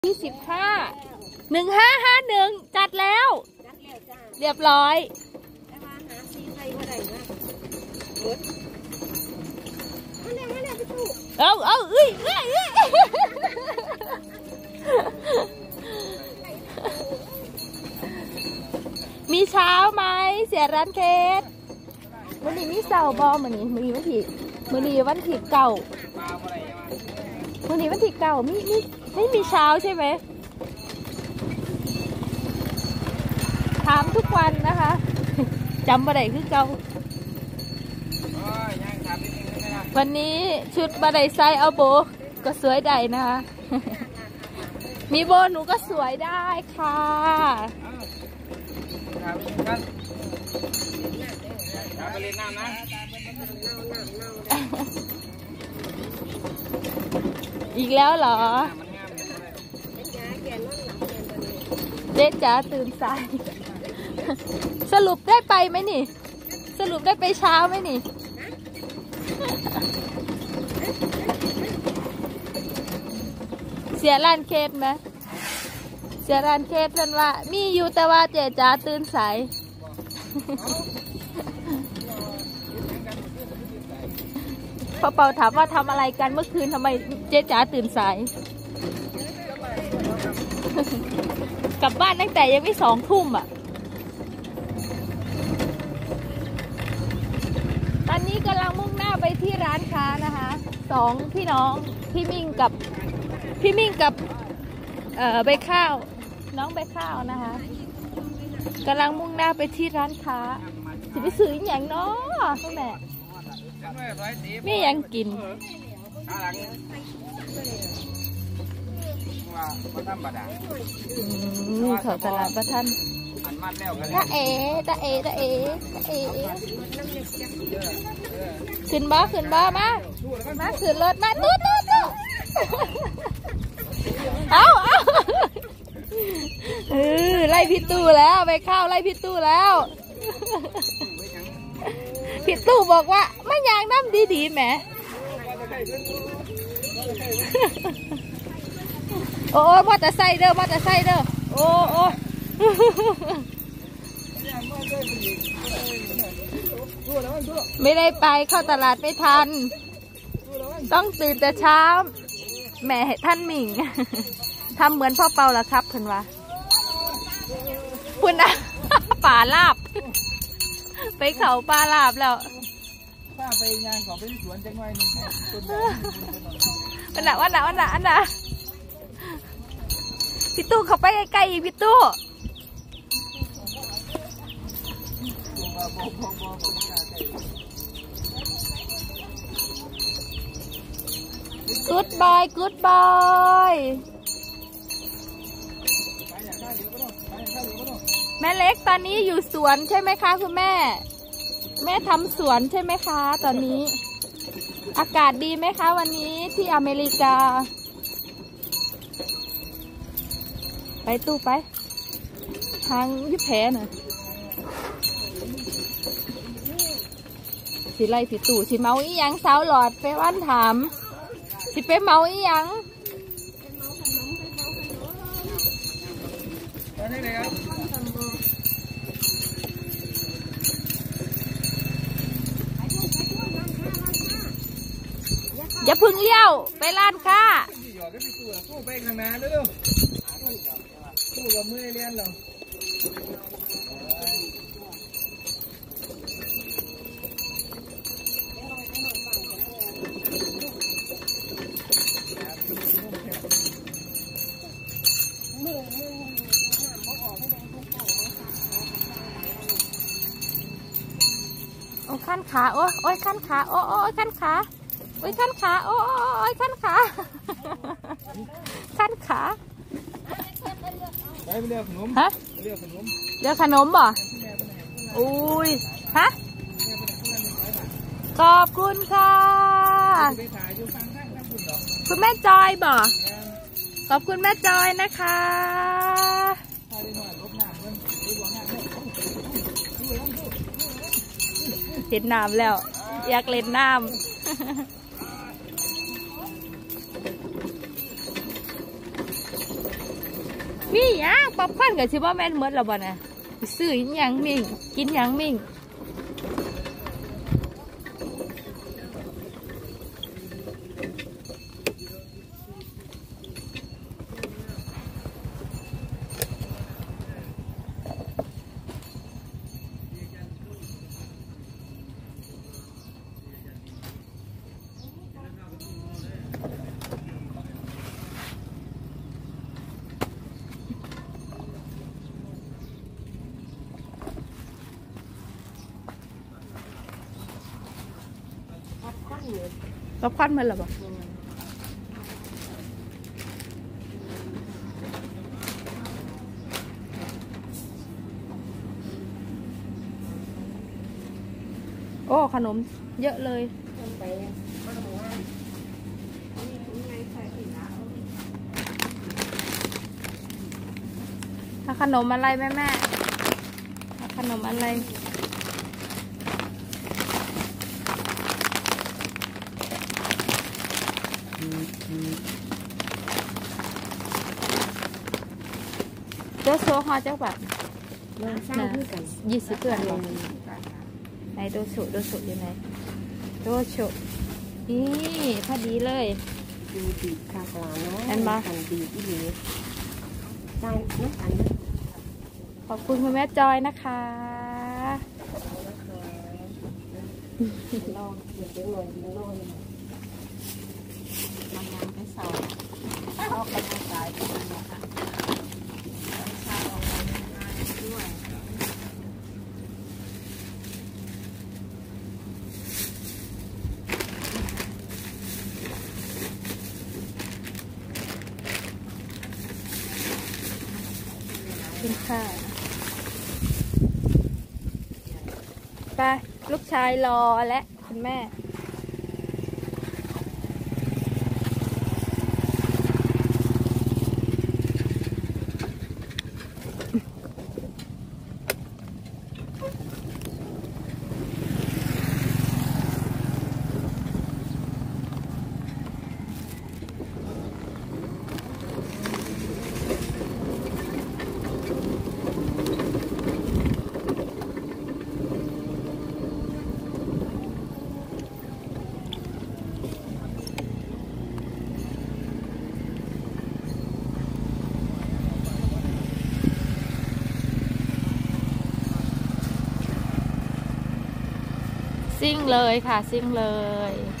2511จัดแล้วเรียบร้อยเอาเอ้ยมีเช้าไหมเสียร้านเคสวันนี้มีเสาบอมือนี้วันที่เก่าวันนี้วันที่เก่าไม่มีเช้าใช่ไหมถามทุกวันนะคะจำบ่ได้คือเก่าวันนี้ชุดบ่ได้ใส่เอาโบก็สวยได้นะคะมีโบหนูก็สวยได้ค่ะอีกแล้วเหรอเจ๊จ๋าตื่นสายสรุปได้ไปไหมนี่สรุปได้ไปเช้าไหมนี่เสียร้านเคสไหมเสียร้านเคสท่านว่ามีอยู่แต่ว่าเจ๊จ๋าตื่นสายพอเป่าถามว่าทำอะไรกันเมื่อคืนทำไมเจ๊จ๋าตื่นสายกลับบ้านตั้งแต่ยังไม่2 ทุ่มอ่ะตอนนี้กำลังมุ่งหน้าไปที่ร้านค้านะคะ2 พี่น้องพี่มิ่งกับใบข้าวน้องใบข้าวนะคะกำลังมุ่งหน้าไปที่ร้านค้าจะไปซื้ออย่างเนาะพ่อแม่ไม่ยังกินเขาตลาดประทันตาเอขึ้นบ้ามาขึ้นรถมาตู้เอาไล่พี่ตู้แล้วไปเข้าไล่พี่ตู้แล้วพี่ตู้บอกว่าไม่ยางน้ำดีแหมโอ้มอเตอร์ไซค์เด้อโอ้ไม่ได้ไปเข้าตลาดไม่ทันต้องตื่นแต่เช้าแม่ท่านหมิงทำเหมือนพ่อเปาล่ะครับเพิ่นว่าคุณนะป่าลาบไปเขาป่าลาบแล้วป้าไปงานของไปสวนจังไงนึงอันน่ะพี่ตู้เขาไปใกล้ๆอีกพี่ตู้กู๊ดบายแม่เล็กตอนนี้อยู่สวนใช่ไหมคะคุณแม่ทำสวนใช่ไหมคะตอนนี้อากาศดีไหมคะวันนี้ที่อเมริกาไปตู้ไปทางยิบแผลน่ะสิไล่สิตู่สิเมาอีหยังสาวหลอดไปวันถามสิไปเมาอีหยังอย่าพึ่งเลี้ยวไปร้านค้าตู้ไปข้างหน้าเร็วตู้กับมือเลี้ยนเราโอ้ขั้นขาโอ้ยขั้นขาโอ้ยขั้นขาโอ้ยขั้นขาโอ้ยขั้นขาขั้นขาไปเรียกขนมฮะเรียกขนมบ่อุ้ยฮะขอบคุณค่ะคุณแม่จอยบ่ขอบคุณแม่จอยนะคะเห็นน้ำแล้วอยากเล่นน้ำ อมีหยังป๊อปคอร์นกับชิบะแมนเมดแล้วบ่น่ะซื้อหยังมิ่งกินหยังมิ่งป๊อปคอร์นมันหรอบ่โอ้ขนมเยอะเลยถ้าขนมอะไรแม่ถ้าขนมอะไรโดโซฮอจักแบบ20 เดือนหรอไหนโดโซอยู่ไหนโดโซนี่พอดีเลยดูดีค่ะกลางเนาะเห็นปะกันดีที่ดีได้น้ำตาลขอบคุณคุณแม่จอยนะคะลองเดี๋ยวจะลองลองมันยังไม่เศร้าออกกำลังกายด้วยนะคะเศร้าออกกำลังกายด้วยกินข้าวไปลูกชายรอและคุณแม่ซิ่งเลยค่ะซิ่งเลย